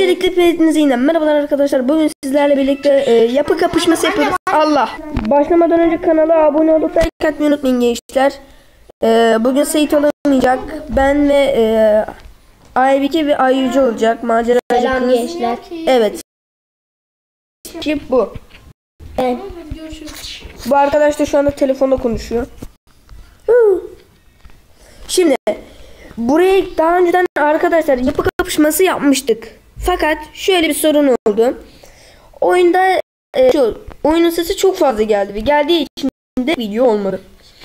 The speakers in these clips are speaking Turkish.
Öncelikle hepinize yine merhabalar arkadaşlar. Bugün sizlerle birlikte yapı kapışması yapıyoruz. Allah. Başlamadan önce kanala abone olup like atmayı unutmayın gençler. Bugün Sait olamayacak. Ben ve Aybike ve Ayyüce olacak. Maceracı Selam kız. gençler. Evet. Şimdi bu. Evet. Bu arkadaş da şu anda telefonda konuşuyor. Şimdi buraya daha önceden arkadaşlar yapı kapışması yapmıştık. Fakat şöyle bir sorun oldu. Oyunda oyunun sesi çok fazla geldi ve geldiği için de video olmadı.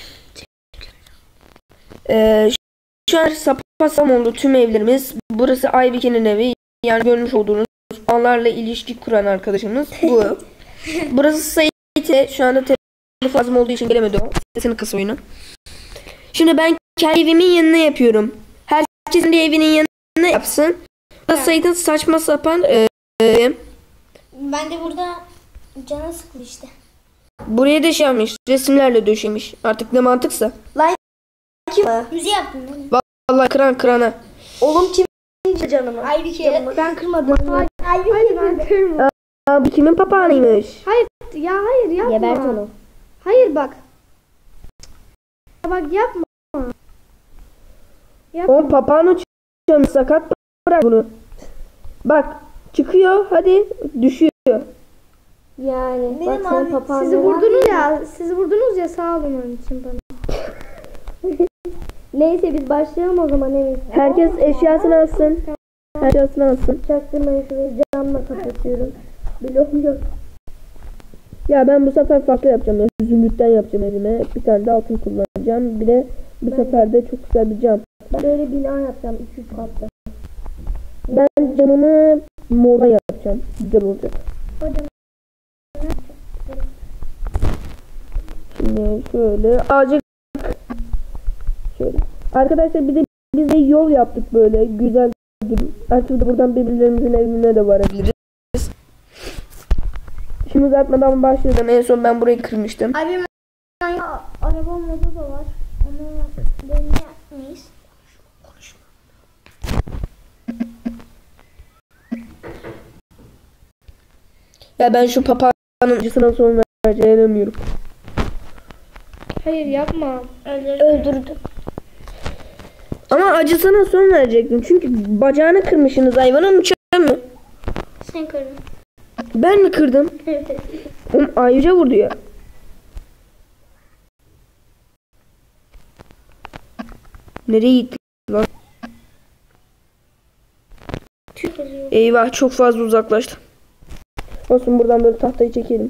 Şu an sapasam oldu tüm evlerimiz. Burası Aybike'nin evi. Yani görmüş olduğunuz anlarla ilişki kuran arkadaşımız bu. Burası Sait'e şu anda telefon lazım olduğu için gelemedi o. Sesini kıs oyunu. Şimdi ben kendi evimin yanına yapıyorum. Herkesin de evinin yanına yapsın. Evet. Sait'in saçma sapan Ben de burada canı sıklı işte. buraya döşemiş. Resimlerle döşemiş. Artık ne mantıksa. Müziği yaptın değil mi? Vallahi kırana. Oğlum kim canımı? Aybike. Ben kırmadım. Hayır Ben kırmadım. Bu kimin papağanıymış? Hayır yapma. Gebert onu. Hayır bak. Bak yapma. O papağan uçuyor. Sakat bırak bunu. Bak çıkıyor. Hadi düşüyor. Yani Benim bak abi, sen papağan. Sizi vurdunuz ya sağ olun onun için bana. Neyse biz başlayalım o zaman evet. Herkes eşyasını alsın. Eşyasını alsın. Çaktırmayın şurayı camla kapatıyorum. Bloğum yok. Ya ben bu sefer farklı yapacağım. Ya. Zümrütten yapacağım elime. Bir tane de altın kullanacağım. Bir de bu sefer de çok güzel bir cam. Ben böyle bina yapacağım 200 katlı. Ben camımı mordan yapacağım. Güzel olacak. Hocam. Şimdi şöyle azıcık şöyle. Arkadaşlar bir de biz de yol yaptık böyle güzel gibi. Artık da buradan birbirlerimizin evine de varabiliriz. Şimdi uzatmadan başlayalım. En son ben burayı kırmıştım. Abi araba modu da var. Onu deneyecek miyiz? Ya ben şu papağanın acısına son vereceğim. Hayır yapma. Öldürdüm. Ama acısına son verecektim. Çünkü bacağını kırmışsınız hayvanın uçağı mı? Sen kırdın. Ben mi kırdım? Evet. Oğlum Ayrıca vurdu ya. Nereye gitti lan? Eyvah çok fazla uzaklaştı. Olsun buradan böyle tahtayı çekelim.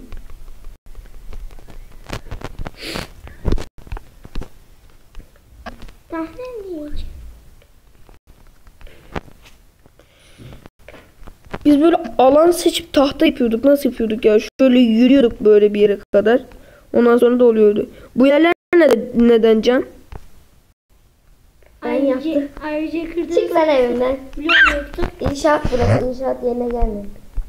Biz böyle alan seçip tahta yapıyorduk. Nasıl yapıyorduk ya? Şöyle yürüyorduk böyle bir yere kadar. Ondan sonra da oluyordu. Bu yerler neden Can? Ben yaptım. Ayrıca kırdın. Çık lan evimden. Bloğum yoktu. İnşaat burası. İnşaat yerine gelme.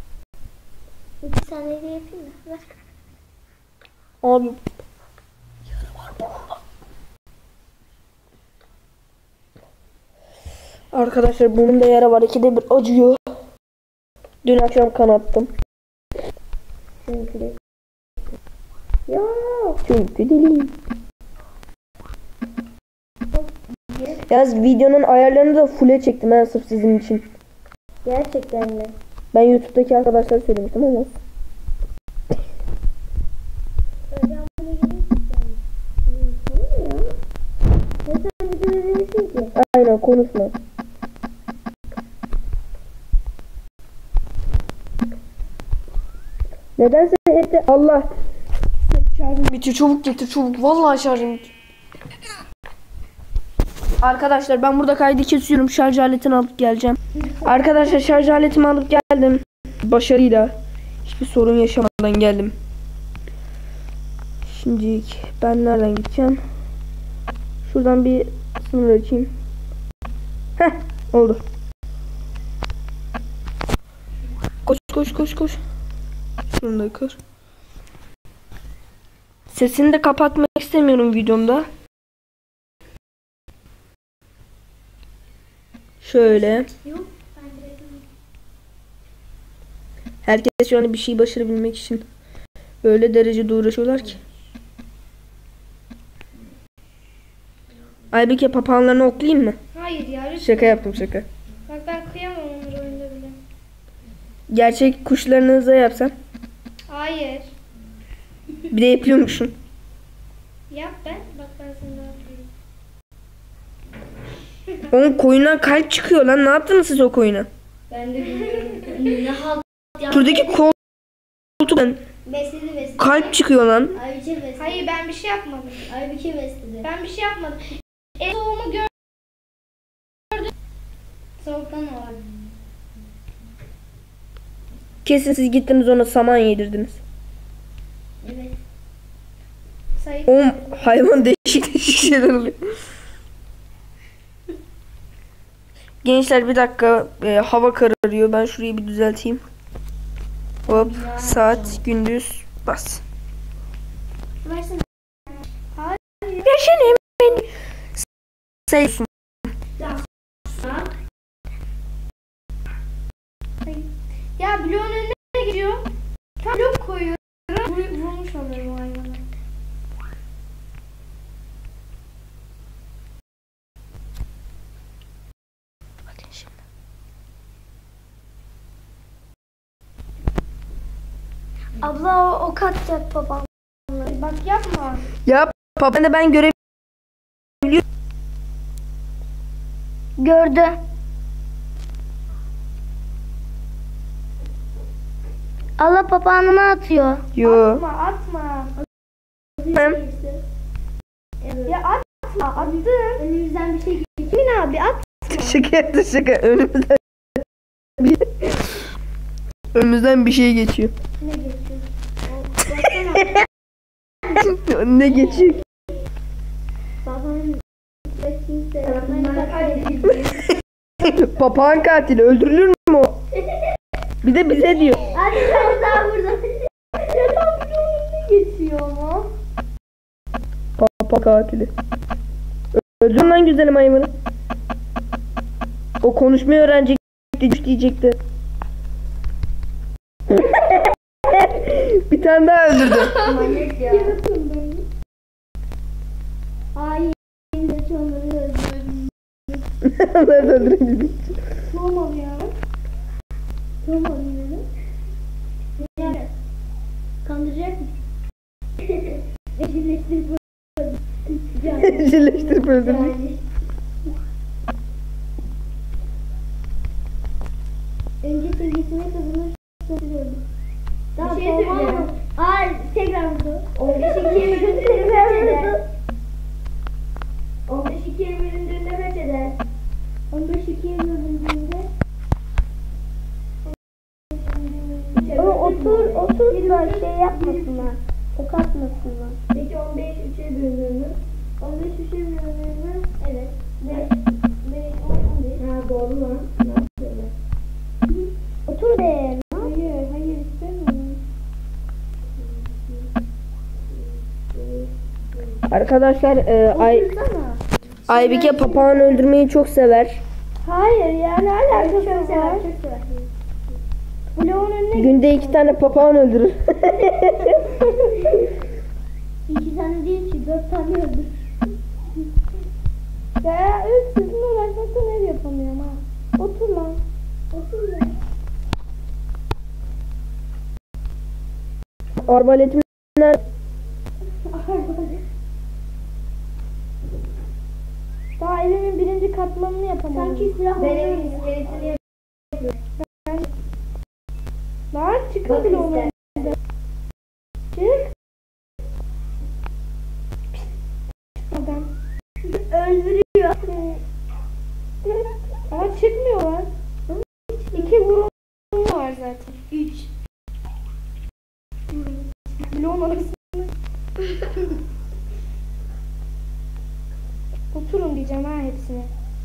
2 saniye de yapayım mı? Ver. Abi. Arkadaşlar burnumda yara var. 2'de 1 acıyor. Dün akşam kan attım. Çünkü de. Ya. Çünkü deliyim. Yalnız videonun ayarlarını da full'e çektim ben sırf sizin için. Gerçekten mi? Ben YouTube'daki arkadaşlara söylemiştim ama. Aynen konuşma. Nedense hep de Allah. Şarjım bitiyor. Çabuk getir çabuk. Vallahi şarjım bitiyor. Arkadaşlar ben burada kaydı kesiyorum. Şarj aletini alıp geleceğim. Arkadaşlar şarj aletimi alıp geldim. Başarıyla. Hiçbir sorun yaşamadan geldim. Şimdi ben nereden gideceğim? Şuradan bir sınır açayım. Heh oldu. Koş. Şunu da kır. Sesini de kapatmak istemiyorum videomda. Şöyle. Herkes şu an bir şey başarabilmek için öyle derecede uğraşıyorlar ki. Aybike papağanlarını oklayayım mı? Hayır ya lütfen. Şaka yaptım şaka. Bak ben kıyamam onları oyunda bile. Gerçek kuşlarınıza yapsam. Hayır. Bir de yapıyormuşsun. Yap ben. Bak ben sana ne yapıyorum. Onun koyundan kalp çıkıyor lan. Ne yaptınız siz o koyuna? Ben de bilmiyorum. Ne halt ya. Şuradaki koltuktan Besledi. kalp çıkıyor lan. Aybike besledi. Hayır ben bir şey yapmadım. Aybike besledi. Ben bir şey yapmadım. Soğuğumu gördüm. Soğuktan o var. Kesin siz gittiniz ona saman yedirdiniz. Evet. Sayıp O hayvan değişik şeyler oluyor. Gençler bir dakika, hava kararıyor. Ben şurayı bir düzelteyim. Hop, saat gündüz bas. versene. Yaşın emin. Sayıyorsun. Ya bloğun önüne gidiyor. Tam blok koyuyorum. Vurmuş oluyorum o hayvana. Bakın şimdi. Abla o katacak babam. Bak yapma. Ya papağanı ben görebiliyorum. Gördü. Allah papağanıma atıyor. Yo. Atma. Ben Ya atma. Attım. Önümüzden bir şey geçiyor. Emin abi at. şaka yaptım şaka. Önümüzden bir şey geçiyor. Ne geçiyor? Ne geçiyor? Babam Papağan katili öldürülür mü o? Bir de bize diyor. hadi sen daha burada. Ya tam önüne geçiyor ama. Papağan katili. Öldürün lan güzelim hayvanı. O konuşmayı öğrenecekti diyecekti. Bir tane daha öldürdü. Manyak ya. Ay, yine onları öldürdüm. Onları da öldürebildik. Olmadı ya. Olmadı yine. Yani kandıracak mısın? Eşitleştirip Birleştirip öldürdük. Önce sevgisine kazanır, sonra öldür. Daha bir şey söyleyeceğim. Tekrar vurdu. 15-2'ye bölündüğünde kaç eder? 15-2'ye bölündüğünde kaç eder? 15-2'ye bölündüğünde otur da şey yapmasınlar. Ok atmasınlar. Peki 15-3'e bölündüğünde? 15-3'e bölündüğünde evet. 5, 10, 11. Ha doğru lan. Otur de. Hayır istemiyorum. Arkadaşlar Aybike papağan öldürmeyi çok sever. Hayır ya ne alakası var? Çok sever. Bloğun önüne Günde 2 tane papağan öldürür. 2 tane değil ki 4 tane öldür. Ya sizinle uğraşmaktan ev yapamıyorum ha. Otur lan. Otur lan. Arbaletim nerede? Daha evimin birinci katmanını yapamadım. Sanki silah benim iskeletini yapıyorum. Lan çıkın bile onu. Çık. Adam. Öldürüyor. Ama çıkmıyorlar. 2 vurum var zaten. 3. Bloğun arasında. Oturun diyeceğim ha hepsine.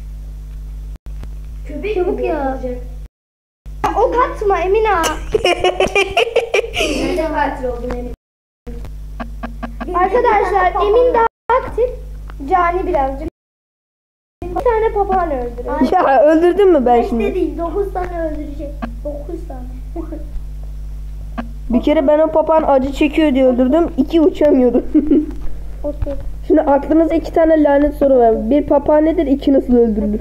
Köpek çabuk ya. Ok atma Emine. Nereden katil oldun Emin? Arkadaşlar Emin daha aktif. Cani birazcık. Bir tane papağan öldürüyor. Ya öldürdün mü ben şimdi? Değil 9 tane öldürecek. 9 tane. Bir kere ben o papağan acı çekiyor diye öldürdüm. 2 uçamıyordu. Otur. Şimdi aklınızda 2 tane lanet soru var. Bir papağan nedir? 2 nasıl öldürülür?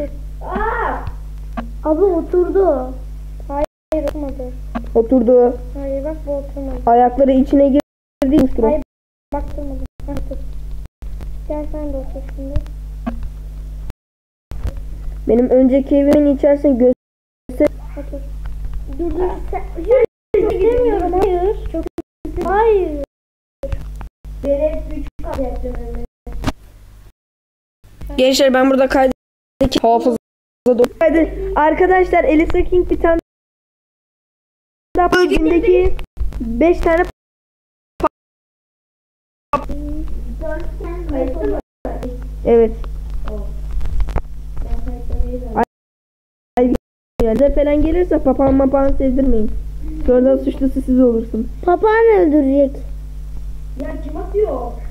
Abi oturdu. Hayır oturmadı. Oturdu. Hayır bak bu oturmadı. Ayakları içine girdi. Hayır baktırmadı. Otur. Gel sen de otur şimdi. Benim önceki evimin içerisine göster. Otur. Dur sen. Çok istemiyorum hayır. Çok hayır. Beni 3 kat yaptım öyle. Gençler ben burada kaydedeki hafıza arkadaşlar Elisa King bir tane daha bölümdeki 5 tane evet. Yani size falan gelirse papağan sezdirmeyin. Sonradan suçlusu siz olursun. Papağan öldürecek. Ya kim atıyor?